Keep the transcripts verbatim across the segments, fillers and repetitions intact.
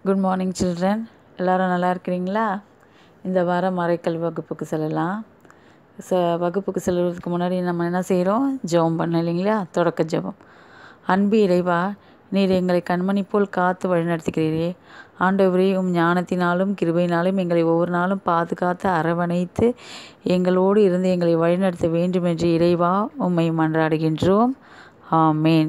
Good morning children. எல்லோரும் நல்லா இருக்கிறீங்களா? இந்த வாரம் மறைக்கல்வி வகுப்புக்கு செல்லலாம். ச வகுப்புக்கு செல்வதற்கு முன்னாடி நம்ம என்ன செய்கிறோம்? ஜெபம் பண்ண இல்லைங்களா? தொடக்க ஜெபம். அன்பு இறைவா, நீர் எங்களை கண்மணி போல் காத்து வழிநடத்துகிறீரே. ஆண்டவரே, உம் ஞானத்தினாலும் கிருபையினாலும் எங்களை ஒவ்வொரு நாளும் பாதுகாத்து அரவணைத்து எங்களோடு இருந்து எங்களை வழிநடத்த வேண்டுமென்று இறைவா உம்மை மன்றாடுகின்றோம். ஆமேன்.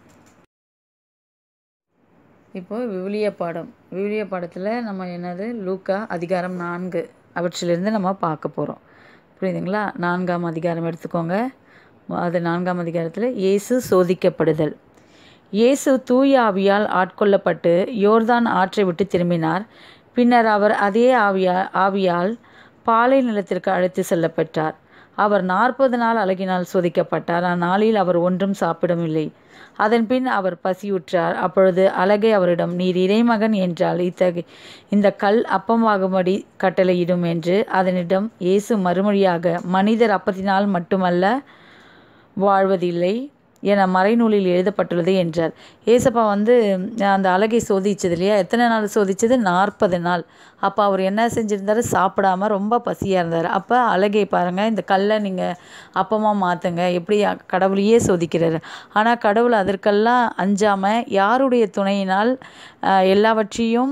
இப்போது விவிலிய பாடம் விவிலிய பாடத்தில் நம்ம என்னது லூக்கா அதிகாரம் நான்கு அவற்றிலிருந்து நம்ம பார்க்க போகிறோம். புரியுதுங்களா? நான்காம் அதிகாரம் எடுத்துக்கோங்க. அது நான்காம் அதிகாரத்தில் இயேசு சோதிக்கப்படுதல். இயேசு தூய ஆவியால் ஆட்கொள்ளப்பட்டு யோர்தான் ஆற்றை விட்டு திரும்பினார். பின்னர் அவர் அதே ஆவியா ஆவியால் பாலை நிலத்திற்கு அழைத்து செல்லப்பட்டார். அவர் நாற்பது நாள் அழகினால் சோதிக்கப்பட்டார். அந்நாளில் அவர் ஒன்றும் சாப்பிடவில்லை. அதன் பின் அவர் பசியுற்றார். அப்பொழுது அழகை அவரிடம், நீர் இறைமகன் என்றால் இத்தகைய இந்த கல் அப்பமாகும்படி கட்டளையிடும் என்று அதனிடம் இயேசு மறுமொழியாக, மனிதர் அப்பத்தினால் மட்டுமல்ல வாழ்வதில்லை என மறைநூலில் எழுதப்பட்டுள்ளது என்றார். ஏசப்பா வந்து அந்த அழகை சோதிச்சது இல்லையா? எத்தனை நாள் சோதிச்சது? நாற்பது நாள். அப்போ அவர் என்ன செஞ்சுருந்தார்? சாப்பிடாம ரொம்ப பசியாக இருந்தார். அப்போ அழகை பாருங்கள், இந்த கல்லை நீங்கள் அப்பமாக மாற்றுங்க, எப்படி கடவுளையே சோதிக்கிறாரு. ஆனால் கடவுள் அதற்கெல்லாம் அஞ்சாமல் யாருடைய துணையினால் எல்லாவற்றையும்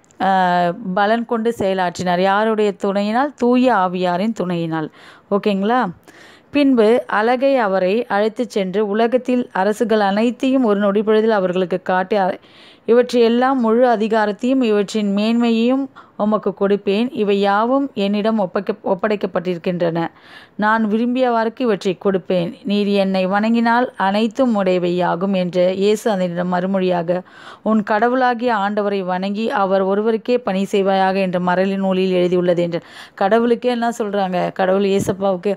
பலன் கொண்டு செயலாற்றினார். யாருடைய துணையினால்? தூய ஆவியாரின் துணையினால். ஓகேங்களா? பின்பு அழகை அவரை அழைத்து சென்று உலகத்தில் அரசுகள் அனைத்தையும் ஒரு நொடிப்பொழுதில் அவர்களுக்கு காட்டி, இவற்றையெல்லாம் முழு அதிகாரத்தையும் இவற்றின் மேன்மையையும் உமக்கு கொடுப்பேன். இவை யாவும் என்னிடம் ஒப்படைக்க ஒப்படைக்கப்பட்டிருக்கின்றன. நான் விரும்பியவாறுக்கு இவற்றை கொடுப்பேன். நீர் என்னை வணங்கினால் அனைத்தும் உடையவையாகும் என்று இயேசு அதனிடம் மறுமொழியாக, உன் கடவுளாகிய ஆண்டவரை வணங்கி அவர் ஒருவருக்கே பணி செய்வாயாக என்று மறைநூலில் நூலில் எழுதியுள்ளது என்று. கடவுளுக்கே என்ன சொல்கிறாங்க? கடவுள் இயேசப்பாவுக்கு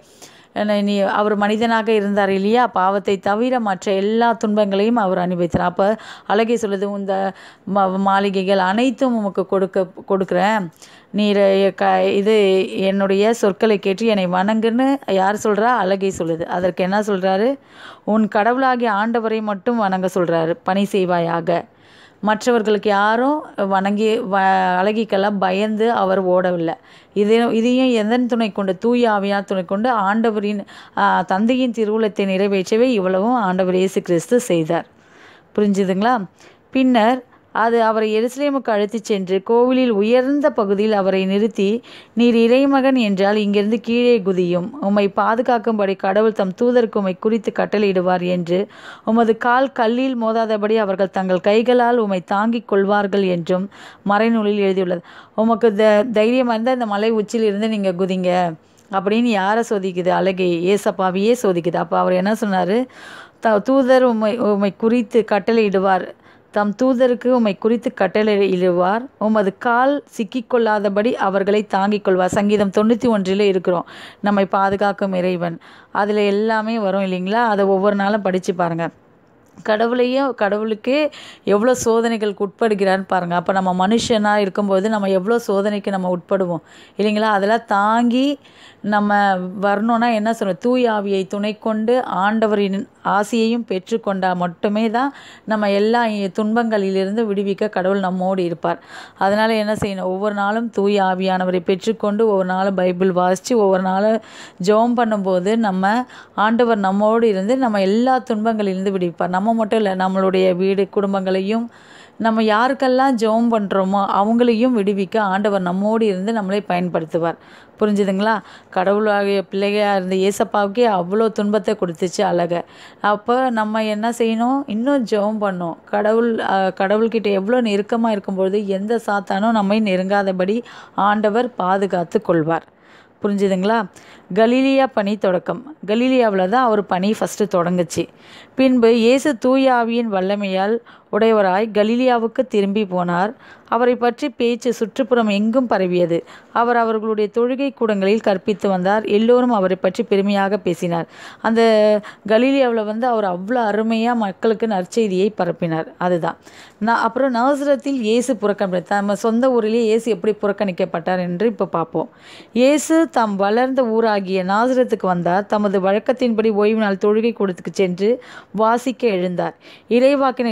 நீ அவர் மனிதனாக இருந்தார் இல்லையா? பாவத்தை தவிர மற்ற எல்லா துன்பங்களையும் அவர் அனுபவித்தார். அப்போ அழகே சொல்லுது, இந்த ம மாளிகைகள் அனைத்தும் உமக்கு கொடுக்க கொடுக்குறேன் நீர் க இது என்னுடைய சொற்களை கேட்டு என்னை வணங்குன்னு யார் சொல்கிறா? அழகை சொல்லுது. அதற்கு என்ன சொல்கிறாரு? உன் கடவுளாகிய ஆண்டவரை மட்டும் வணங்க சொல்கிறாரு, பணி செய்வாயாக. மற்றவர்களுக்கு யாரும் வணங்கி வ அழகிக்கெல்லாம் பயந்து அவர் ஓடவில்லை. இது இதையும் எதன் துணை கொண்டு? தூய ஆவியார் துணை கொண்டு ஆண்டவரின் தந்தையின் திருவுளத்தை நிறைவேற்றவே இவ்வளவும் ஆண்டவர் இயேசு கிறிஸ்து செய்தார். புரிஞ்சுதுங்களா? பின்னர் அது அவரை எருசலேமுக்கு அழைத்து சென்று கோவிலில் உயர்ந்த பகுதியில் அவரை நிறுத்தி, நீர் இறைமகன் என்றால் இங்கிருந்து கீழே குதியும். உம்மை பாதுகாக்கும்படி கடவுள் தம் தூதருக்கு உம்மை குறித்து கட்டளையிடுவார் என்று, உமது கால் கல்லில் மோதாதபடி அவர்கள் தங்கள் கைகளால் உம்மை தாங்கிக் கொள்வார்கள் என்றும் மறைநூலில் எழுதியுள்ளது. உமக்கு த தைரியமாக இருந்தால் இந்த மலை உச்சியில் இருந்து நீங்கள் குதிங்க அப்படின்னு யாரை சோதிக்குது? அழகை, ஏசப்பாவையே சோதிக்குது. அப்போ அவர் என்ன சொன்னார்? த தூதர் உம்மை உம்மை குறித்து கட்டளையிடுவார் தம் தூதருக்கு உம்மை குறித்து கட்டளையிடுவார். உமது கால் சிக்கிக்கொள்ளாதபடி அவர்களை தாங்கிக் கொள்வார். சங்கீதம் தொண்ணூற்றி ஒன்றில் இருக்கிறோம். நம்மை பாதுகாக்கும் இறைவன், அதில் எல்லாமே வரும் இல்லைங்களா? அதை ஒவ்வொரு நாளும் படித்து பாருங்கள். கடவுளையும் கடவுளுக்கே எவ்வளோ சோதனைகளுக்கு உட்படுகிறான்னு பாருங்கள். அப்போ நம்ம மனுஷனாக இருக்கும்போது நம்ம எவ்வளோ சோதனைக்கு நம்ம உட்படுவோம் இல்லைங்களா? அதெல்லாம் தாங்கி நம்ம வரணுன்னா என்ன சொல்கிறோம்? தூய ஆவியை துணை கொண்டு ஆண்டவரின் ஆசையையும் பெற்றுக்கொண்டால் மட்டுமே தான் நம்ம எல்லா துன்பங்களிலிருந்து விடுவிக்க கடவுள் நம்மோடு இருப்பார். அதனால் என்ன செய்யணும்? ஒவ்வொரு நாளும் தூய ஆவியானவரை பெற்றுக்கொண்டு ஒவ்வொரு நாளும் பைபிள் வாசித்து ஒவ்வொரு நாளும் ஜெபம் பண்ணும்போது நம்ம ஆண்டவர் நம்மோடு இருந்து நம்ம எல்லா துன்பங்களிலிருந்து விடுவிப்பார். நம்ம மட்டும் இல்லை, நம்மளுடைய வீடு குடும்பங்களையும் நம்ம யாருக்கெல்லாம் ஜெபம் பண்ணுறோமோ அவங்களையும் விடுவிக்க ஆண்டவர் நம்மோடு இருந்து நம்மளை பயன்படுத்துவார். புரிஞ்சுதுங்களா? கடவுளாகிய பிள்ளையாக இருந்த ஏசப்பாவுக்கே அவ்வளோ துன்பத்தை கொடுத்துச்சு அழகை. அப்போ நம்ம என்ன செய்யணும்? இன்னும் ஜெபம் பண்ணணும். கடவுள் கடவுள்கிட்ட எவ்வளோ நெருக்கமாக இருக்கும்பொழுது எந்த சாத்தானும் நம்மை நெருங்காதபடி ஆண்டவர் பாதுகாத்து கொள்வார். புரிஞ்சுதுங்களா? கலீலியா பணி தொடக்கம். கலீலியாவில் தான் அவர் பணி ஃபஸ்ட்டு தொடங்குச்சு. பின்பு இயேசு தூய ஆவியின் வல்லமையால் உடையவராய் கலீலியாவுக்கு திரும்பி போனார். அவரை பற்றி பேச்சு சுற்றுப்புறம் எங்கும் பரவியது. அவர் அவர்களுடைய தொழுகை கூடங்களில் கற்பித்து வந்தார். எல்லோரும் அவரை பற்றி பெருமையாக பேசினார். அந்த கலீலியாவில் வந்து அவர் அவ்வளோ அருமையாக மக்களுக்கு நற்செய்தியை பரப்பினார். அதுதான் நான் அப்புறம் நாசரத்தில் இயேசு புறக்கணிப்பட்டார். நம்ம சொந்த ஊரிலேயே இயேசு எப்படி புறக்கணிக்கப்பட்டார் என்று இப்போ பார்ப்போம். இயேசு தாம் வளர்ந்த ஊராகிய நாசரத்துக்கு வந்தார். தமது வழக்கத்தின்படி ஓய்வு நாள் தொழுகை கூடத்துக்கு சென்று வாசிக்க எழுந்தார். இறைவாக்கினர் எசேயா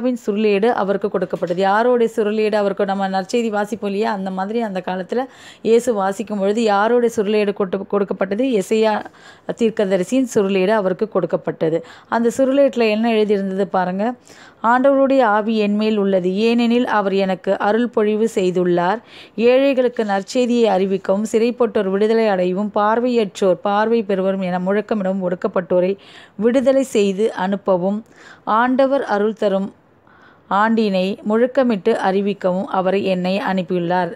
எலியாவின் சுருளேடு அவருக்கு கொடுக்கப்பட்டது. யாரோடைய சுருளேடு அவருக்கு நம்ம நற்செய்தி வாசிப்போம் இல்லையா, அந்த மாதிரி அந்த காலத்தில் இயேசு வாசிக்கும் பொழுது யாரோடைய சுருளேடு கொட்டு கொடுக்கப்பட்டது எசையா தீர்க்கதரிசியின் சுருளேடு அவருக்கு கொடுக்கப்பட்டது. அந்த சுருளேட்டில் என்ன எழுதியிருந்தது பாருங்கள். ஆண்டவருடைய ஆவி என்மேல் உள்ளது, ஏனெனில் அவர் எனக்கு அருள் பொழிவு செய்துள்ளார். ஏழைகளுக்கு நற்செய்தியை அறிவிக்கவும், சிறைப்பட்டோர் விடுதலை அடையவும், பார்வையற்றோர் பார்வை பெறுவரும் என முழக்கமிடவும், ஒடுக்கப்பட்டோரை விடுதலை செய்து அனுப்பவும், ஆண்டவர் அருள் தரும் ஆண்டினை முழக்கமிட்டு அறிவிக்கவும் அவரை என்னை அனுப்பியுள்ளார்.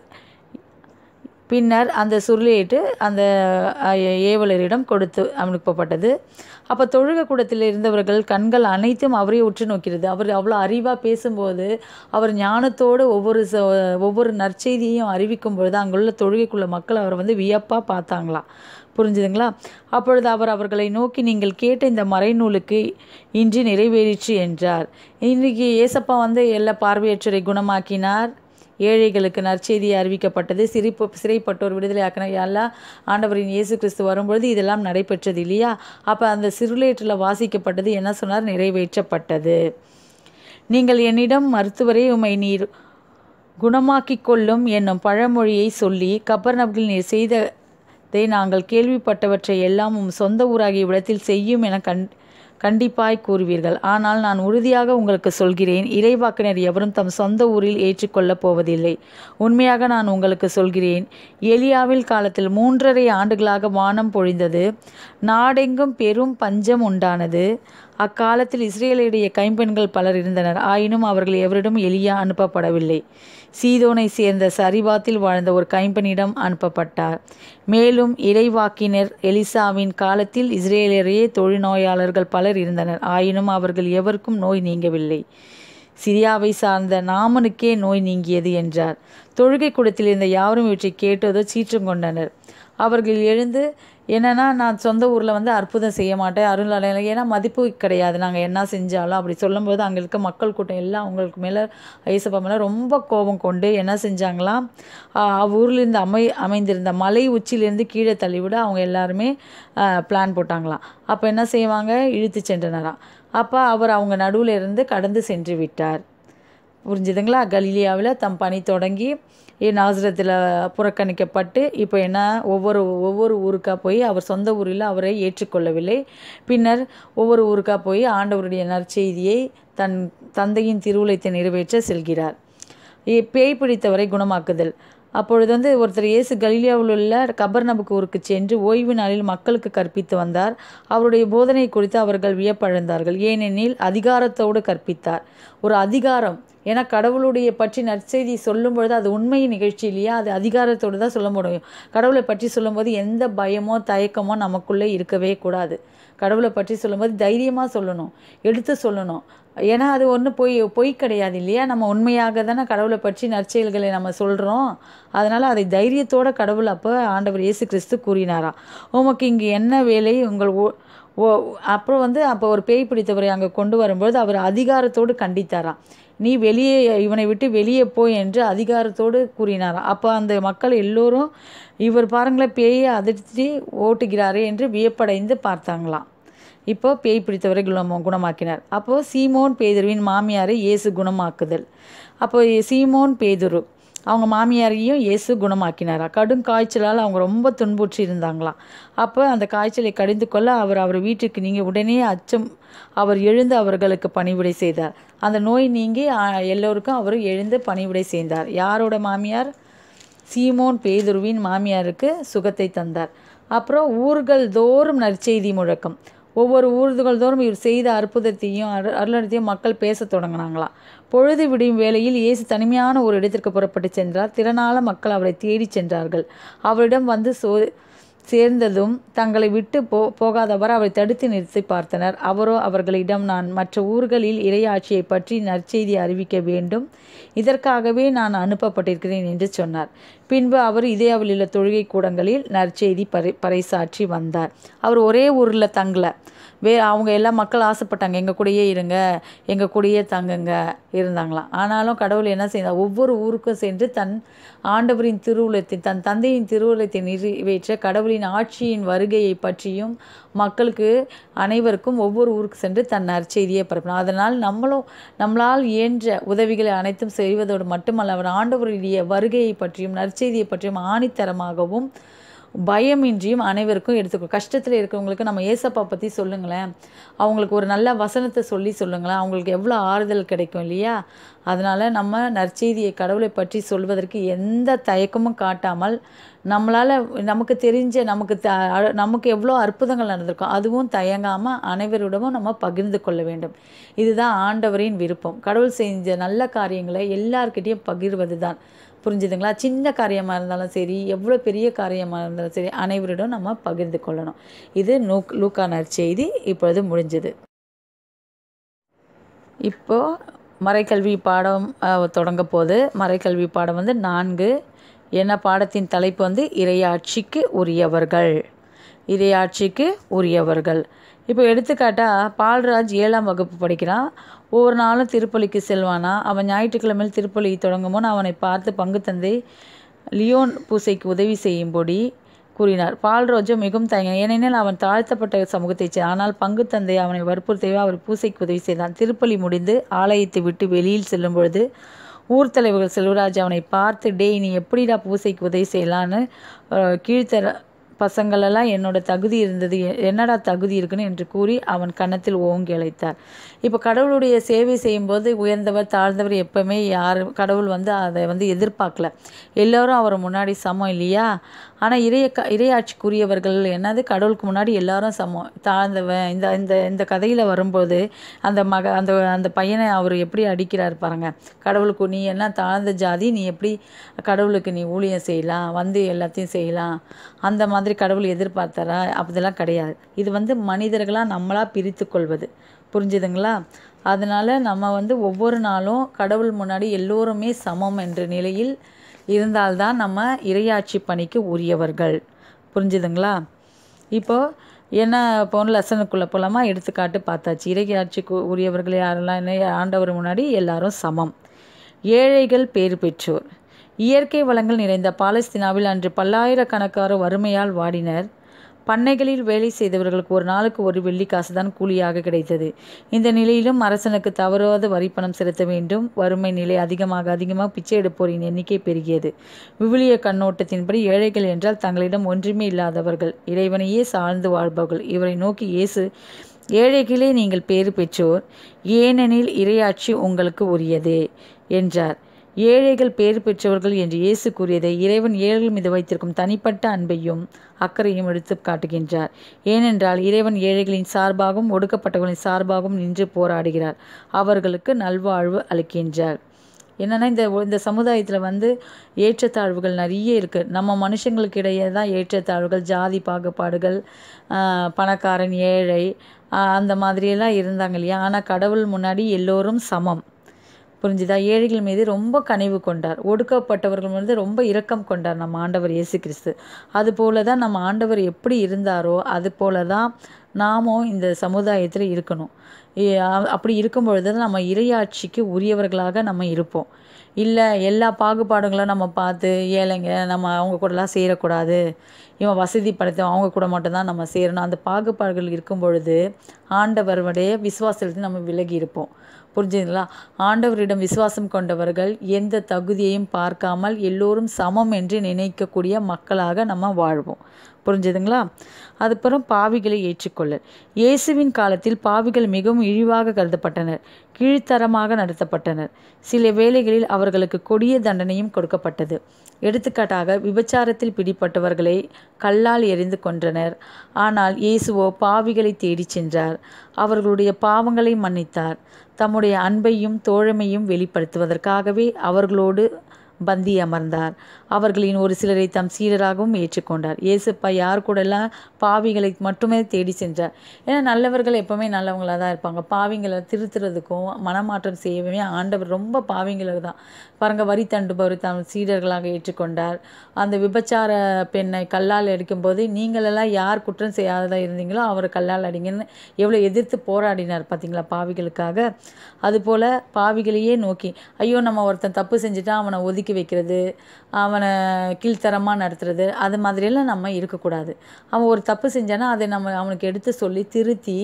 பின்னர் அந்த சுருளேட்டு அந்த ஏவலரிடம் கொடுத்து அனுப்பப்பட்டது. அப்போ தொழுகை கூடத்தில் இருந்தவர்கள் கண்கள் அனைத்தும் அவரே உற்று நோக்கிறது. அவர் அவ்வளோ அறிவாக பேசும்போது, அவர் ஞானத்தோடு ஒவ்வொரு ஒவ்வொரு நற்செய்தியையும் அறிவிக்கும் பொழுது அங்குள்ள தொழுகைக்குள்ள மக்கள் அவரை வந்து வியப்பாக பார்த்தாங்களாம். புரிஞ்சுதுங்களா? அப்பொழுது அவர் அவர்களை நோக்கி, நீங்கள் கேட்ட இந்த மறைநூலுக்கு இன்றி நிறைவேறிற்று என்றார். இன்றைக்கி ஏசப்பா வந்து எல்லா பார்வையற்றரை குணமாக்கினார், ஏழைகளுக்கு நற்செய்தி அறிவிக்கப்பட்டது, சிரிப்பு சிறைப்பட்டோர் விடுதலை ஆக்கினார். எல்லாம் ஆண்டவரின் இயேசு கிறிஸ்து வரும்பொழுது இதெல்லாம் நடைபெற்றது இல்லையா? அப்போ அந்த சிறுலேற்றில் வாசிக்கப்பட்டது என்ன சொன்னார்? நிறைவேற்றப்பட்டது. நீங்கள் என்னிடம் மருத்துவரே உம்மை நீர் குணமாக்கிக் கொள்ளும் என்னும் பழமொழியை சொல்லி, கப்பர்நகரில் நீர் செய்ததை நாங்கள் கேள்விப்பட்டவற்றை எல்லாம் உம் சொந்த ஊராகிய இடத்தில் செய்யும் என கண் கண்டிப்பாய் கூறுவீர்கள். ஆனால் நான் உறுதியாக உங்களுக்கு சொல்கிறேன், இறைவாக்கினர் எவரும் தம் சொந்த ஊரில் ஏற்றுக்கொள்ளப் போவதில்லை. உண்மையாக நான் உங்களுக்கு சொல்கிறேன், எலியாவில் காலத்தில் மூன்றரை ஆண்டுகளாக வானம் பொழிந்தது, நாடெங்கும் பெரும் பஞ்சம் உண்டானது. அக்காலத்தில் இஸ்ரேலுடைய கைம்பெண்கள் பலர் இருந்தனர், ஆயினும் அவர்கள் எவரிடம் எலியா அனுப்பப்படவில்லை. சீதோனை சேர்ந்த சரிபாத்தில் வாழ்ந்த ஒரு கைம்பெண்ணிடம் அனுப்பப்பட்டார். மேலும் இறைவாக்கினர் எலிசாவின் காலத்தில் இஸ்ரேலரே தொழுநோயாளர்கள் பலர் இருந்தனர், ஆயினும் அவர்கள் எவருக்கும் நோய் நீங்கவில்லை. சிரியாவை சார்ந்த நாமனுக்கே நோய் நீங்கியது என்றார். தொழுகை கூடத்தில் இருந்த யாவரும் இவற்றை கேட்டதோ சீற்றம் கொண்டனர். அவர்கள் எழுந்து, என்னென்னா நான் சொந்த ஊரில் வந்து அற்புதம் செய்ய மாட்டேன், அருளாளர், ஏன்னா மதிப்பு கிடையாது நாங்கள் என்ன செஞ்சாலும் அப்படி சொல்லும்போது அங்கே இருக்க மக்கள் கூட்டம் எல்லாம் அவங்களுக்கு மேலே ஐசப்பா மேலே ரொம்ப கோபம் கொண்டு என்ன செஞ்சாங்களாம், ஊர்லேருந்து அமை அமைந்திருந்த மலை உச்சியிலேருந்து கீழே தள்ளிவிட அவங்க எல்லாருமே பிளான் போட்டாங்களாம். அப்போ என்ன செய்வாங்க, இழுத்து சென்றனராம். அப்போ அவர் அவங்க நடுவில் இருந்து கடந்து சென்று விட்டார். புரிஞ்சுதுங்களா? கலிலியாவில் தம் பணி தொடங்கி நாசரத்தில் புறக்கணிக்கப்பட்டு இப்போ என்ன ஒவ்வொரு ஒவ்வொரு ஊருக்காக போய் அவர் சொந்த ஊரில் அவரை ஏற்றுக்கொள்ளவில்லை. பின்னர் ஒவ்வொரு ஊருக்காக போய் ஆண்டவருடைய நற்செய்தியை தன் தந்தையின் திருவுளத்தை நிறைவேற்ற செல்கிறார். பேய் பிடித்தவரை குணமாக்குதல். அப்பொழுது வந்து ஒருத்தர் இயேசு கலிலியாவில் உள்ள கபர்நபுக்கு ஊருக்கு சென்று ஓய்வு நாளில் மக்களுக்கு கற்பித்து வந்தார். அவருடைய போதனை குறித்து அவர்கள் வியப்படைந்தார்கள், ஏனெனில் அதிகாரத்தோடு கற்பித்தார். ஒரு அதிகாரம், ஏன்னா கடவுளுடைய பற்றி நற்செய்தி சொல்லும் பொழுது அது உண்மை நிகழ்ச்சி இல்லையா, அது அதிகாரத்தோடு தான் சொல்ல முடியும். கடவுளை பற்றி சொல்லும்போது எந்த பயமோ தயக்கமோ நமக்குள்ளே இருக்கவே கூடாது. கடவுளை பற்றி சொல்லும்போது தைரியமாக சொல்லணும், எடுத்து சொல்லணும். ஏன்னா அது ஒன்றும் பொய் பொய் கிடையாது இல்லையா, நம்ம உண்மையாக தானே கடவுளை பற்றி நற்செயல்களை நம்ம சொல்கிறோம். அதனால் அதை தைரியத்தோட கடவுள் அப்போ ஆண்டவர் இயேசு கிறிஸ்து கூறினாராம், உமக்கு இங்கே என்ன வேலை, உங்கள் ஓ ஓ அப்புறம் வந்து அப்போ ஒரு பேய் பிடித்தவரை அங்கே கொண்டு வரும்பொழுது அவர் அதிகாரத்தோடு கண்டித்தாராம், நீ வெளியே இவனை விட்டு வெளியே போய் என்று அதிகாரத்தோடு கூறினாராம். அப்போ அந்த மக்கள் எல்லோரும் இவர் பாருங்களேன் பேயை அதிர்ச்சி ஓட்டுகிறாரே என்று வியப்படைந்து பார்த்தாங்களாம். இப்போ பேய் பிடித்தவரை குணம் குணமாக்கினார். அப்போது சீமோன் பேதுருவின் மாமியாரை இயேசு குணமாக்குதல். அப்போ சீமோன் பேதுரு அவங்க மாமியாரையும் இயேசு குணமாக்கினாரா. கடும் காய்ச்சலால் அவங்க ரொம்ப துன்புற்றி இருந்தாங்களாம். அப்போ அந்த காய்ச்சலை கடிந்து கொள்ள அவர் அவர் வீட்டுக்கு நீங்கி உடனே அச்சம் அவர் எழுந்து அவர்களுக்கு பணிவிடை செய்தார். அந்த நோய் நீங்கி எல்லோருக்கும் அவர் எழுந்து பணிவிடை செய்தார். யாரோட மாமியார்? சீமோன் பேதுருவின் மாமியாருக்கு சுகத்தை தந்தார். அப்புறம் ஊர்கள் தோறும் நற்செய்தி முழக்கம். ஒவ்வொரு ஊர்கள் தோறும் இவர் செய்த அற்புதத்தையும் அரு அருளத்தையும் மக்கள் பேச தொடங்கினாங்களாம். பொழுது விடியும் வேளையில் இயேசு தனிமையான ஒரு இடத்திற்கு புறப்பட்டு சென்றார். திறனால மக்கள் அவரை தேடி சென்றார்கள். அவரிடம் வந்து சோ சேர்ந்ததும் தங்களை விட்டு போ போகாதவர் அவரை தடுத்து நிறுத்தி பார்த்தனர். அவரோ அவர்களிடம், நான் மற்ற ஊர்களில் இறையாட்சியை பற்றி நற்செய்தி அறிவிக்க வேண்டும், இதற்காகவே நான் அனுப்பப்பட்டிருக்கிறேன் என்று சொன்னார். பின்பு அவர் இதேயாவில் உள்ள தொழுகை கூடங்களில் நற்செய்தி பறை பறைசாற்றி வந்தார். அவர் ஒரே ஊரில் தங்கலை, வே அவங்க எல்லா மக்கள் ஆசைப்பட்டாங்க, எங்கள் கூடயே இருங்க, எங்கள் கூடயே தங்குங்க இருந்தாங்களாம். ஆனாலும் கடவுள் என்ன செய்தார், ஒவ்வொரு ஊருக்கும் சென்று தன் ஆண்டவரின் திருவுளத்தை, தன் தந்தையின் திருவுளத்தை நிறைவேற்ற கடவுளின் ஆட்சியின் வருகையை பற்றியும் மக்களுக்கு அனைவருக்கும் ஒவ்வொரு ஊருக்கு சென்று தன் நற்செய்தியை பரப்பினார். அதனால் நம்மளும் நம்மளால் இயன்ற உதவிகளை அனைத்தும் செய்வதோடு மட்டுமல்ல, அவர் ஆண்டவருடைய வருகையை பற்றியும் நற்செய்தியை பற்றியும் ஆணித்தரமாகவும் பயமின்றியும் அனைவருக்கும் எடுத்துக்கோ. கஷ்டத்தில் இருக்கிறவங்களுக்கு நம்ம ஏசப்பா பற்றி சொல்லுங்களேன், அவங்களுக்கு ஒரு நல்ல வசனத்தை சொல்லி சொல்லுங்களேன், அவங்களுக்கு எவ்வளோ ஆறுதல் கிடைக்கும் இல்லையா? அதனால் நம்ம நற்செய்தியை, கடவுளை பற்றி சொல்வதற்கு எந்த தயக்கமும் காட்டாமல், நம்மளால் நமக்கு தெரிஞ்ச நமக்கு த நமக்கு எவ்வளோ அற்புதங்கள் நடந்திருக்கும் அதுவும் தயங்காமல் அனைவரிடமும் நம்ம பகிர்ந்து கொள்ள வேண்டும். இதுதான் ஆண்டவரின் விருப்பம். கடவுள் செஞ்ச நல்ல காரியங்களை எல்லார்கிட்டையும் பகிர்வது தான். புரிஞ்சுதுங்களா? சின்ன காரியமாக இருந்தாலும் சரி, எவ்வளோ பெரிய காரியமாக இருந்தாலும் சரி, அனைவரிடம் நம்ம பகிர்ந்து கொள்ளணும். இது நூ லூக்கா நற்செய்தி இப்பொழுது முடிஞ்சது. இப்போது மறைக்கல்வி பாடம் தொடங்க போது. மறைக்கல்வி பாடம் வந்து நான்கு. என்ன பாடத்தின் தலைப்பு வந்து இறையாட்சிக்கு உரியவர்கள். இறையாட்சிக்கு உரியவர்கள். இப்போ எடுத்துக்காட்டால் பால்ராஜ் ஏழாம் வகுப்பு படிக்கிறான். ஒவ்வொரு நாளும் திருப்பலிக்கு செல்வானா. அவன் ஞாயிற்றுக்கிழமையில் திருப்பலி தொடங்கும்போது அவனை பார்த்து பங்கு தந்தை லியோன் பூசைக்கு உதவி செய்யும்படி கூறினார். பால்ராஜோ மிகவும் தயங்கினான், ஏனெனில் அவன் தாழ்த்தப்பட்ட சமூகத்தைச் சேர்ந்தான். ஆனால் பங்கு தந்தை அவனை வற்புறுத்தவே அவர் பூசைக்கு உதவி செய்தான். திருப்பலி முடிந்து ஆலயத்தை விட்டு வெளியில் செல்லும் பொழுது ஊர் தலைவர்கள் செல்வராஜ் அவனை பார்த்து, டேய், நீ எப்படிடா பூசைக்கு உதவி செய்யலான்னு கீழ்த்தர பசங்களெல்லாம் என்னோட தகுதி இருந்தது, என்னடா தகுதி இருக்குன்னு என்று கூறி அவன் கன்னத்தில் ஓங்கி அழைத்தார். இப்போ கடவுளுடைய சேவை செய்யும்போது உயர்ந்தவர் தாழ்ந்தவர் எப்பவுமே யார் கடவுள் வந்து அதை வந்து எதிர்பார்க்கல. எல்லோரும் அவர் முன்னாடி சமம் இல்லையா? ஆனால் இறைய இறையாட்சிக்குரியவர்கள் என்னது, கடவுளுக்கு முன்னாடி எல்லாரும் சமம். தாழ்ந்தவன் இந்த இந்த இந்த கதையில் வரும்போது அந்த மக அந்த அந்த பையனை அவர் எப்படி அடிக்கிறார் பாருங்க. கடவுளுக்கு நீ என்ன தாழ்ந்த ஜாதி, நீ எப்படி கடவுளுக்கு நீ ஊழியம் செய்யலாம், வந்து எல்லாத்தையும் செய்யலாம், அந்த மாதிரி கடவுள் எதிர்பார்த்தாரா? அப்படிலாம் கிடையாது. இது வந்து மனிதர்களாக நம்மளாக பிரித்து கொள்வது. புரிஞ்சுதுங்களா? அதனால் நம்ம வந்து ஒவ்வொரு நாளும் கடவுள் முன்னாடி எல்லோருமே சமம் என்ற நிலையில் இருந்தால்தான் நம்ம இறையாட்சி பணிக்கு உரியவர்கள். புரிஞ்சுதுங்களா? இப்போது என்ன போன லெசனுக்குள்ளே போலாமா? எடுத்துக்காட்டு பார்த்தாச்சு. இறையாட்சிக்கு உரியவர்கள் யாரெல்லாம், என்ன ஆண்டவர் முன்னாடி எல்லாரும் சமம். ஏழைகள் பேறு பெற்றோர். இயற்கை வளங்கள் நிறைந்த பாலஸ்தீனாவில் அன்று பல்லாயிரக்கணக்கான வறுமையால் வாடினர். பண்ணைகளில் வேலை செய்தவர்களுக்கு ஒரு நாளுக்கு ஒரு வெள்ளிக்காசு தான் கூலியாக கிடைத்தது. இந்த நிலையிலும் அரசனுக்கு தவறாத வரிப்பணம் செலுத்த வேண்டும். வறுமை நிலை அதிகமாக அதிகமாக பிச்சை எடுப்போரின் எண்ணிக்கை பெருகியது. விவிலிய கண்ணோட்டத்தின்படி ஏழைகள் என்றால் தங்களிடம் ஒன்றுமே இல்லாதவர்கள், இறைவனையே சார்ந்து வாழ்பவர்கள். இவரை நோக்கி இயேசு, ஏழைகளே நீங்கள் பேறு பெற்றோர், ஏனெனில் இறையாட்சி உங்களுக்கு உரியதே என்றார். ஏழைகள் பேறு பெற்றவர்கள் என்று இயேசு கூறியதை இறைவன் ஏழைகள் மீது வைத்திருக்கும் தனிப்பட்ட அன்பையும் அக்கறையும் எடுத்து காட்டுகின்றார். ஏனென்றால் இறைவன் ஏழைகளின் சார்பாகவும் ஒடுக்கப்பட்டவர்களின் சார்பாகவும் நின்று போராடுகிறார், அவர்களுக்கு நல்வாழ்வு அளிக்கின்றார். என்னென்னா, இந்த இந்த சமுதாயத்தில் வந்து ஏற்றத்தாழ்வுகள் நிறைய இருக்குது. நம்ம மனுஷங்களுக்கு இடையே தான் ஏற்றத்தாழ்வுகள், ஜாதி பாகுபாடுகள், பணக்காரன் ஏழை அந்த மாதிரியெல்லாம் இருந்தாங்க இல்லையா? ஆனால் கடவுள் முன்னாடி எல்லோரும் சமம். புரிஞ்சுதா? ஏழைகள் மீது ரொம்ப கனிவு கொண்டார், ஒடுக்கப்பட்டவர்கள் மீது ரொம்ப இரக்கம் கொண்டார் நம்ம ஆண்டவர் இயேசு கிறிஸ்து. அதுபோல தான் நம்ம ஆண்டவர் எப்படி இருந்தாரோ அது போல தான் நாமும் இந்த சமுதாயத்தில் இருக்கணும். அப்படி இருக்கும் பொழுது தான் நம்ம இறையாட்சிக்கு உரியவர்களாக நம்ம இருப்போம். இல்லை எல்லா பாகுபாடுகளும் நம்ம பார்த்து ஏழைங்க நம்ம அவங்க கூடலாம் சேரக்கூடாது, இவன் வசதி படைத்த அவங்க கூட மட்டும்தான் நம்ம சேரணும், அந்த பாகுபாடுகள் இருக்கும் பொழுது ஆண்டவருடைய விசுவாசத்தில் நம்ம விலகி இருப்போம். புரிஞ்சுங்களா? ஆண்டவரிடம் விசுவாசம் கொண்டவர்கள் எந்த தகுதியையும் பார்க்காமல் எல்லோரும் சமம் என்று நினைக்கக்கூடிய மக்களாக நம்ம வாழ்வோம். புரிஞ்சுதுங்களா? அதுக்கப்புறம் பாவிகளை ஏற்றுக்கொள்ளல். இயேசுவின் காலத்தில் பாவிகள் மிகவும் இழிவாக கருதப்பட்டனர், கீழ்த்தரமாக நடத்தப்பட்டனர். சில வேளைகளில் அவர்களுக்கு கொடிய தண்டனையும் கொடுக்கப்பட்டது. எடுத்துக்காட்டாக விபச்சாரத்தில் பிடிப்பட்டவர்களை கல்லால் எறிந்து கொன்றனர். ஆனால் இயேசுவோ பாவிகளை தேடிச் சென்றார், அவர்களுடைய பாவங்களை மன்னித்தார். தம்முடைய அன்பையும் தோழமையும் வெளிப்படுத்துவதற்காகவே அவர்களோடு பந்தி அமர்ந்தார். அவர்களின் ஒரு சிலரை தம் சீடராகவும் ஏற்றுக்கொண்டார். இயேசுப்பா யார் கூடலாம் பாவிகளை மட்டுமே தேடி சென்றார். ஏன்னா நல்லவர்கள் எப்போவுமே நல்லவங்களாக தான் இருப்பாங்க. பாவிங்களை திருத்துறதுக்கும் மனமாற்றம் செய்யவே ஆண்டவர் ரொம்ப பாவிங்களுக்கு தான் பாருங்க வரி தண்டுபவர் தம் சீடர்களாக ஏற்றுக்கொண்டார். அந்த விபச்சார பெண்ணை கல்லால் அடிக்கும்போது நீங்களெல்லாம் யார் குற்றம் செய்யாததாக இருந்தீங்களோ அவரை கல்லால் அடிங்கன்னு எவ்வளோ எதிர்த்து போராடினார் பார்த்தீங்களா பாவிகளுக்காக. அதுபோல் பாவிகளையே நோக்கி ஐயோ நம்ம ஒருத்தன் தப்பு செஞ்சுட்டா அவனை ஒதுக்கி வைக்கிறது, அவனை கீழ்த்தரமாக நடத்துறது, அது மாதிரியெல்லாம் நம்ம இருக்கக்கூடாது. அவன் ஒரு தப்பு செஞ்சானா அதை நம்ம அவனுக்கு எடுத்து சொல்லி திருத்தி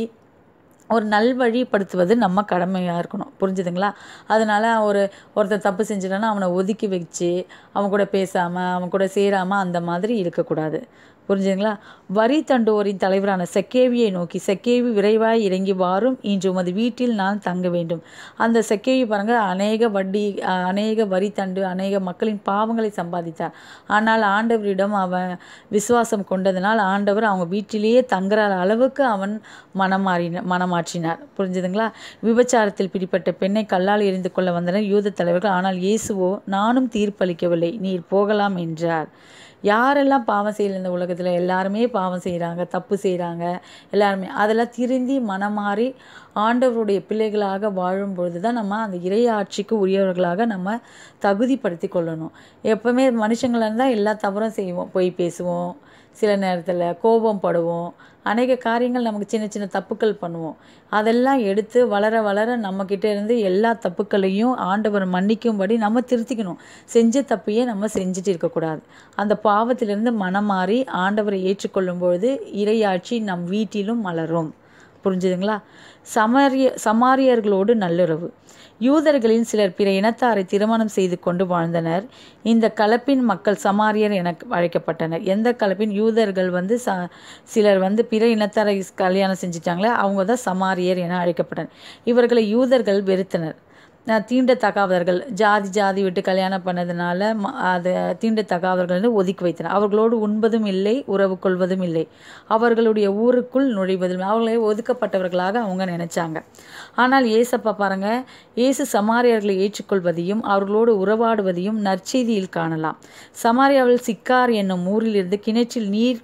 ஒரு நல்வழிப்படுத்துவது நம்ம கடமையாக இருக்கணும். புரிஞ்சுதுங்களா? அதனால் ஒரு ஒருத்தர் தப்பு செஞ்சிட்டானா அவனை ஒதுக்கி வச்சு அவன் கூட பேசாமல் அவன் கூட சேராமல் அந்த மாதிரி இருக்கக்கூடாது. புரிஞ்சுதுங்களா? வரி தண்டுவோரின் தலைவரான செக்கேவியை நோக்கி, செக்கேவி விரைவாய் இறங்கி வாரும், இன்று உமது வீட்டில் நான் தங்க வேண்டும். அந்த செக்கேவி பாருங்கள் அநேக வட்டி அநேக வரி தண்டு அநேக மக்களின் பாவங்களை சம்பாதித்தார். ஆனால் ஆண்டவரிடம் அவன் விசுவாசம் கொண்டதனால் ஆண்டவர் அவங்க வீட்டிலேயே தங்குற அளவுக்கு அவன் மனமாறின மனமாற்றினார். புரிஞ்சுதுங்களா? விபச்சாரத்தில் பிடிப்பட்ட பெண்ணை கல்லால் எறிந்து கொள்ள வந்தனர் யூத தலைவர்கள். ஆனால் இயேசுவோ நானும் தீர்ப்பளிக்கவில்லை, நீர் போகலாம் என்றார். யாரெல்லாம் பாவம் செய்யல இந்த உலகத்தில்? எல்லாருமே பாவம் செய்கிறாங்க, தப்பு செய்கிறாங்க எல்லாருமே. அதெல்லாம் திருந்தி மனமாறி ஆண்டவருடைய பிள்ளைகளாக வாழும்பொழுது தான் நம்ம அந்த இறையாட்சிக்கு உரியவர்களாக நம்ம தகுதிப்படுத்தி கொள்ளணும். எப்போவுமே மனுஷங்களாக இருந்தால் எல்லா தவறும் செய்வோம், பொய் பேசுவோம், சில நேரத்தில் கோபம் படுவோம், அநேக காரியங்கள் நமக்கு சின்ன சின்ன தப்புக்கள் பண்ணுவோம். அதெல்லாம் எடுத்து வளர வளர நம்மக்கிட்ட இருந்து எல்லா தப்புக்களையும் ஆண்டவர் மன்னிக்கும்படி நம்ம திருத்திக்கணும். செஞ்ச தப்பையே நம்ம செஞ்சுட்டு இருக்கக்கூடாது. அந்த பாவத்திலிருந்து மனமாறி ஆண்டவரை ஏற்றுக்கொள்ளும்பொழுது இறையாட்சி நம் வீட்டிலும் மலரும். புரிஞ்சுதுங்களா? சமாரிய சமாரியர்களோடு நல்லுறவு. யூதர்களின் சிலர் பிற இனத்தாரை திருமணம் செய்து கொண்டு வாழ்ந்தனர். இந்த கலப்பின் மக்கள் சமாரியர் என அழைக்கப்பட்டனர். எந்த கலப்பின்? யூதர்கள் வந்து ச சிலர் வந்து பிற இனத்தாரை கல்யாணம் செஞ்சிட்டாங்களே அவங்க தான் சமாரியர் என அழைக்கப்பட்டனர். இவர்களை யூதர்கள் வெறுத்தனர். தீண்டத்தகாதவர்கள், ஜாதி ஜாதி விட்டு கல்யாணம் பண்ணதுனால அதை தீண்டத்தகாதவர்கள் ஒதுக்கி வைத்தனர். அவர்களோடு உண்பதும் இல்லை, உறவு கொள்வதும் இல்லை, அவர்களுடைய ஊருக்குள் நுழைவதும், அவர்களே ஒதுக்கப்பட்டவர்களாக அவங்க நினைச்சாங்க. ஆனால் ஏசப்பா பாருங்க, இயேசு சமாரியர்களை ஏற்றுக்கொள்வதையும் அவர்களோடு உறவாடுவதையும் நற்செய்தியில் காணலாம். சமாரியாவில் சிக்கார் என்னும் ஊரிலிருந்து கிணற்றில் நீர்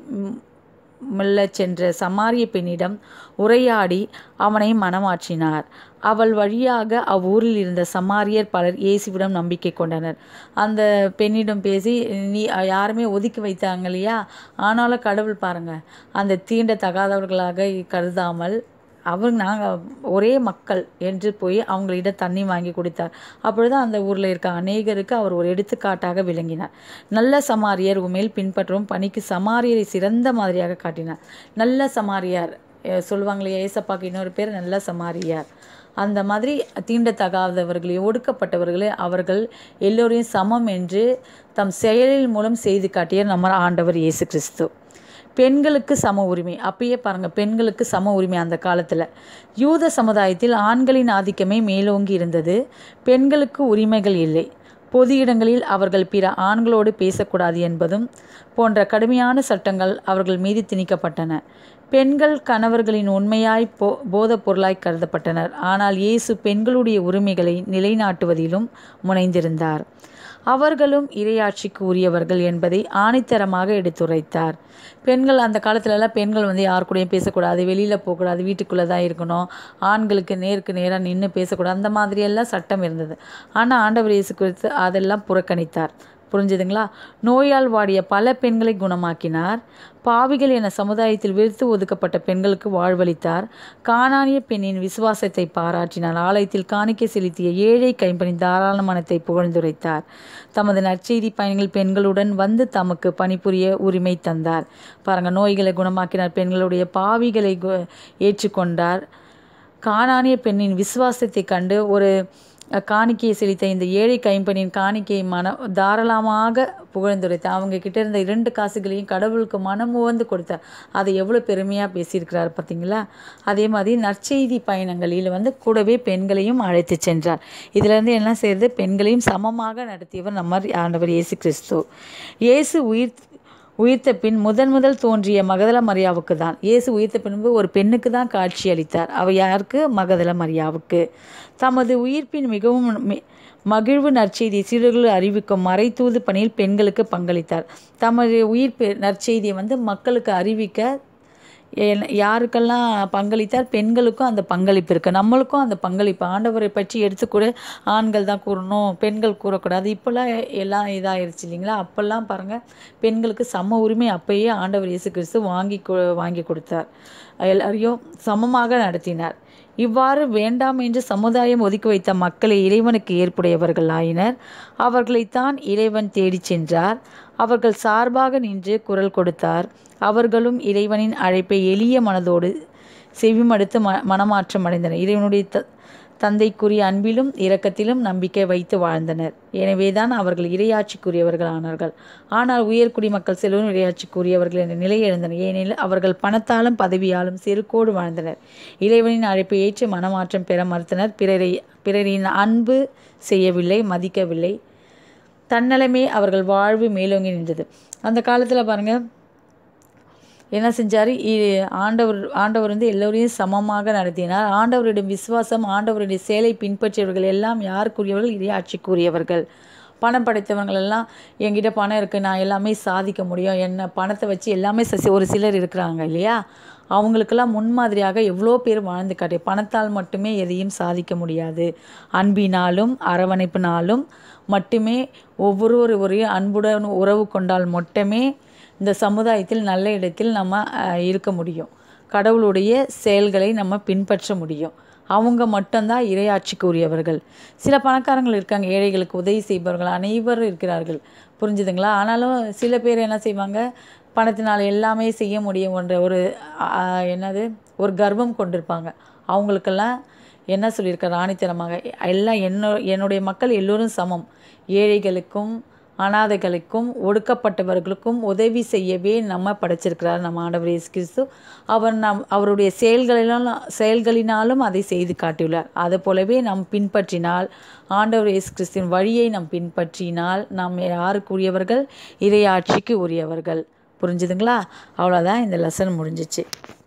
மெல்ல சென்ற சமாரிய பெண்ணிடம் உரையாடி அவனை மனமாற்றினார். அவள் வழியாக அவ்வூரில் இருந்த சமாரியர் பலர் இயேசுவிடம் நம்பிக்கை கொண்டனர். அந்த பெண்ணிடம் பேசி நீ யாருமே ஒதுக்கி வைத்தாங்க இல்லையா, ஆனாலும் கடவுள் பாருங்க அந்த தீண்ட தகாதவர்களாக கருதாமல் அவங்க நாங்கள் ஒரே மக்கள் என்று போய் அவங்களிடம் தண்ணி வாங்கி கொடுத்தார். அப்பொழுது அந்த ஊரில் இருக்க அநேகருக்கு அவர் ஒரு எடுத்துக்காட்டாக விளங்கினார். நல்ல சமாரியர் உமேல் பின்பற்றவும் பணிக்கு சமாரியரை சிறந்த மாதிரியாக காட்டினார். நல்ல சமாரியார் சொல்லுவாங்களே, ஏசப்பாக்கு இன்னொரு பேர் நல்ல சமாரியார். அந்த மாதிரி தீண்டத்தகாதவர்களையும் ஒடுக்கப்பட்டவர்களே அவர்கள் எல்லோரையும் சமம் என்று தம் செயலில் மூலம் செய்து காட்டிய நம்ம ஆண்டவர் இயேசு கிறிஸ்து. பெண்களுக்கு சம உரிமை. அப்பயே பாருங்கள், பெண்களுக்கு சம உரிமை. அந்த காலத்தில் யூத சமுதாயத்தில் ஆண்களின் ஆதிக்கமே மேலோங்கி இருந்தது. பெண்களுக்கு உரிமைகள் இல்லை. பொது இடங்களில் அவர்கள் பிற ஆண்களோடு பேசக்கூடாது என்பதும் போன்ற கடுமையான சட்டங்கள் அவர்கள் மீது திணிக்கப்பட்டன. பெண்கள் கணவர்களின் உண்மையாய் போ போதைப் பொருளாய் கருதப்பட்டனர். ஆனால் இயேசு பெண்களுடைய உரிமைகளை நிலைநாட்டுவதிலும் முனைந்திருந்தார். அவர்களும் இறையாட்சிக்கு உரியவர்கள் என்பதை ஆணித்தரமாக எடுத்துரைத்தார். பெண்கள் அந்த காலத்துலலாம் பெண்கள் வந்து யார் கூடயும் பேசக்கூடாது, வெளியில் போகக்கூடாது, வீட்டுக்குள்ளே தான் இருக்கணும், ஆண்களுக்கு நேருக்கு நேராக நின்று பேசக்கூடாது, அந்த மாதிரியெல்லாம் சட்டம் இருந்தது. ஆனால் ஆண்டவர் இயேசு கிறிஸ்து அதெல்லாம் புறக்கணித்தார். புரிஞ்சுதுங்களா? நோயால் வாடிய பல பெண்களை குணமாக்கினார். பாவிகள் என சமுதாயத்தில் விருத்து ஒதுக்கப்பட்ட பெண்களுக்கு வாழ்வளித்தார். கானானிய பெண்ணின் விசுவாசத்தை பாராட்டினார். ஆலயத்தில் காணிக்கை செலுத்திய ஏழை கைம்பெண்ணின் தாராள மனத்தை புகழ்ந்துரைத்தார். தமது நற்செய்தி பயணிகள் பெண்களுடன் வந்து தமக்கு பணிபுரிய உரிமை தந்தார். பாருங்கள், நோய்களை குணமாக்கினார், பெண்களுடைய பாவிகளை ஏற்றுக்கொண்டார். கானானிய பெண்ணின் விசுவாசத்தை கண்டு ஒரு காணிக்கையை செலுத்த இந்த ஏழை கைம்பெண்ணின் காணிக்கையை மன தாராளமாக புகழ்ந்துரைத்தார். அவங்க கிட்ட இருந்த இரண்டு காசுகளையும் கடவுளுக்கு மனமுவந்து கொடுத்தார். அதை எவ்வளோ பெருமையாக பேசியிருக்கிறார் பார்த்தீங்களா? அதே மாதிரி நற்செய்தி பயணங்களில் வந்து கூடவே பெண்களையும் அழைத்து சென்றார். இதிலேருந்து என்ன செய்யறது? பெண்களையும் சமமாக நடத்தியவர் நம்ம ஆண்டவர் இயேசு கிறிஸ்து. இயேசு உயிர் உயிர்த்த பின் முதன் முதல் தோன்றிய மகதல மரியாவுக்கு தான். இயேசு உயிர்த்த பின்பு ஒரு பெண்ணுக்கு தான் காட்சி அளித்தார். அவ யாருக்கு? மகதல மரியாவுக்கு. தமது உயிர்ப்பின் மிகவும் மகிழ்வு நற்செய்தி சீடர்கள் அறிவிக்கும் மறைத்தூது பணியில் பெண்களுக்கு பங்களித்தார். தமது உயிர்ப்பு நற்செய்தியை வந்து மக்களுக்கு அறிவிக்க யாருக்கெல்லாம் பங்களித்தார்? பெண்களுக்கும் அந்த பங்களிப்பு இருக்குது. நம்மளுக்கும் அந்த பங்களிப்பு. ஆண்டவரை பற்றி எடுத்துக்கூட ஆண்கள் தான் கூறணும், பெண்கள் கூறக்கூடாது. இப்போல்லாம் எல்லாம் இதாகிடுச்சு இல்லைங்களா? அப்போல்லாம் பாருங்கள், பெண்களுக்கு சம உரிமை அப்பயே ஆண்டவர் இயேசு கிறிஸ்து வாங்கி வாங்கி கொடுத்தார். எல்லாரையும் சமமாக நடத்தினார். இவ்வாறு வேண்டாம் என்று சமுதாயம் ஒதுக்கி வைத்த மக்களை இறைவனுக்கு ஏற்புடையவர்கள் ஆயினர். அவர்களைத்தான் இறைவன் தேடி சென்றார். அவர்கள் சார்பாக நின்று குரல் கொடுத்தார். அவர்களும் இறைவனின் அழைப்பை எளிய மனதோடு செவிமடுத்து ம மனமாற்றம் அடைந்தனர். இறைவனுடைய த தந்தைக்குரிய அன்பிலும் இரக்கத்திலும் நம்பிக்கை வைத்து வாழ்ந்தனர். எனவேதான் அவர்கள் இறையாட்சிக்குரியவர்கள் ஆனார்கள். ஆனால் உயர்குடி மக்கள் செல்வரும் இறையாட்சிக்குரியவர்கள் என்ற நிலை எழுந்தனர். ஏனெனில் அவர்கள் பணத்தாலும் பதவியாலும் செருக்கோடு வாழ்ந்தனர். இறைவனின் அழைப்பை ஏற்று மனமாற்றம் பெற மறுத்தனர். பிறரை பிறரின் அன்பு செய்யவில்லை, மதிக்கவில்லை. தன்னலமே அவர்கள் வாழ்வு மேலோங்கி நின்றது. அந்த காலத்தில் பாருங்கள் என்ன செஞ்சார்? ஆண்டவர் ஆண்டவர் வந்து எல்லோரையும் சமமாக நடத்தினார். ஆண்டவரிடம் விசுவாசம், ஆண்டவருடைய செயலை பின்பற்றியவர்கள் எல்லாம் யாருக்குரியவர்கள்? இறையாட்சிக்குரியவர்கள். பணம் படைத்தவர்கள் எல்லாம் என்கிட்ட பணம் இருக்குது, நான் எல்லாமே சாதிக்க முடியும், என்ன பணத்தை வச்சு எல்லாமே சசி ஒரு சிலர் இருக்கிறாங்க இல்லையா? அவங்களுக்கெல்லாம் முன்மாதிரியாக எவ்வளோ பேர் வாழ்ந்து காட்டி. பணத்தால் மட்டுமே எதையும் சாதிக்க முடியாது. அன்பினாலும் அரவணைப்பினாலும் மட்டுமே ஒவ்வொரு ஒரு அன்புடன் உறவு கொண்டால் மட்டுமே இந்த சமுதாயத்தில் நல்ல இடத்தில் நம்ம இருக்க முடியும். கடவுளுடைய செயல்களை நம்ம பின்பற்ற முடியும். அவங்க மட்டும்தான் இறையாட்சிக்கு உரியவர்கள். சில பணக்காரங்கள் இருக்காங்க, ஏழைகளுக்கு உதவி செய்பவர்கள் அனைவரும் இருக்கிறார்கள். புரிஞ்சுதுங்களா? ஆனாலும் சில பேர் என்ன செய்வாங்க? பணத்தினால் எல்லாமே செய்ய முடியும் என்ற ஒரு என்னது ஒரு கர்வம் கொண்டிருப்பாங்க. அவங்களுக்கெல்லாம் என்ன சொல்லியிருக்க ராணித்தனமாக எல்லாம் என்ன என்னுடைய மக்கள் எல்லோரும் சமம், ஏழைகளுக்கும் அனாதைகளுக்கும் ஒடுக்கப்பட்டவர்களுக்கும் உதவி செய்யவே நம்ம படைச்சிருக்கிறார் நம்ம ஆண்டவர் இயேசு கிறிஸ்து. அவர் நம் அவருடைய செயல்களினாலும் செயல்களினாலும் அதை செய்து காட்டியுள்ளார். அதை போலவே நாம் பின்பற்றினால், ஆண்டவர் இயேசு கிறிஸ்துவின் வழியை நாம் பின்பற்றினால் நாம் யாருக்கு உரியவர்கள்? இறையாட்சிக்கு உரியவர்கள். புரிஞ்சுதுங்களா? அவ்வளோதான், இந்த லெசன் முடிஞ்சிச்சு.